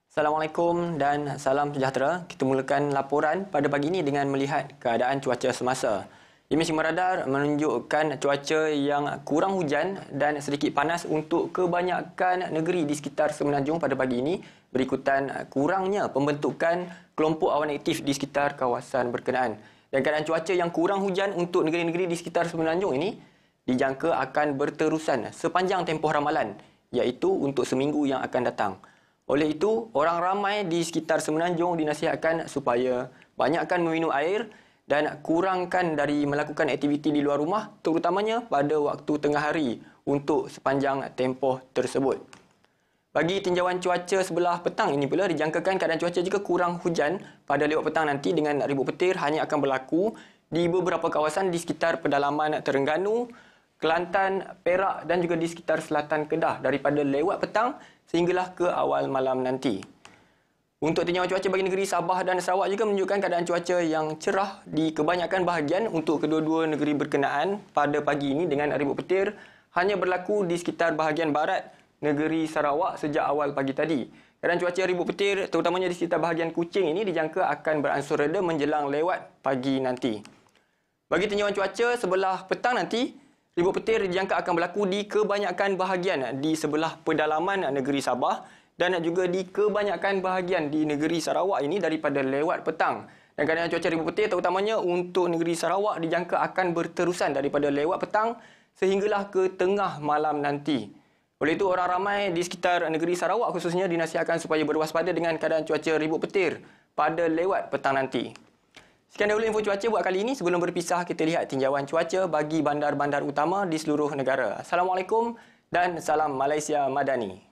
Assalamualaikum dan salam sejahtera. Kita mulakan laporan pada pagi ini dengan melihat keadaan cuaca semasa. Imej radar menunjukkan cuaca yang kurang hujan dan sedikit panas untuk kebanyakan negeri di sekitar Semenanjung pada pagi ini berikutan kurangnya pembentukan kelompok awan aktif di sekitar kawasan berkenaan. Dan keadaan cuaca yang kurang hujan untuk negeri-negeri di sekitar Semenanjung ini dijangka akan berterusan sepanjang tempoh ramalan, iaitu untuk seminggu yang akan datang. Oleh itu, orang ramai di sekitar Semenanjung dinasihatkan supaya banyakkan meminum air dan kurangkan dari melakukan aktiviti di luar rumah, terutamanya pada waktu tengah hari untuk sepanjang tempoh tersebut. Bagi tinjauan cuaca sebelah petang ini pula, dijangkakan keadaan cuaca jika kurang hujan pada lewat petang nanti dengan ribut petir hanya akan berlaku di beberapa kawasan di sekitar pedalaman Terengganu, Kelantan, Perak dan juga di sekitar selatan Kedah daripada lewat petang sehinggalah ke awal malam nanti. Untuk tinjauan cuaca bagi negeri Sabah dan Sarawak juga menunjukkan keadaan cuaca yang cerah di kebanyakan bahagian untuk kedua-dua negeri berkenaan pada pagi ini dengan ribut petir hanya berlaku di sekitar bahagian barat negeri Sarawak sejak awal pagi tadi. Keadaan cuaca ribut petir terutamanya di sekitar bahagian Kuching ini dijangka akan beransur reda menjelang lewat pagi nanti. Bagi tinjauan cuaca sebelah petang nanti, ribut petir dijangka akan berlaku di kebanyakan bahagian di sebelah pedalaman negeri Sabah dan juga di kebanyakan bahagian di negeri Sarawak ini daripada lewat petang. Dan keadaan cuaca ribut petir terutamanya untuk negeri Sarawak dijangka akan berterusan daripada lewat petang sehinggalah ke tengah malam nanti. Oleh itu, orang ramai di sekitar negeri Sarawak khususnya dinasihatkan supaya berwaspada dengan keadaan cuaca ribut petir pada lewat petang nanti. Sekian dahulu info cuaca buat kali ini. Sebelum berpisah, kita lihat tinjauan cuaca bagi bandar-bandar utama di seluruh negara. Assalamualaikum dan salam Malaysia Madani.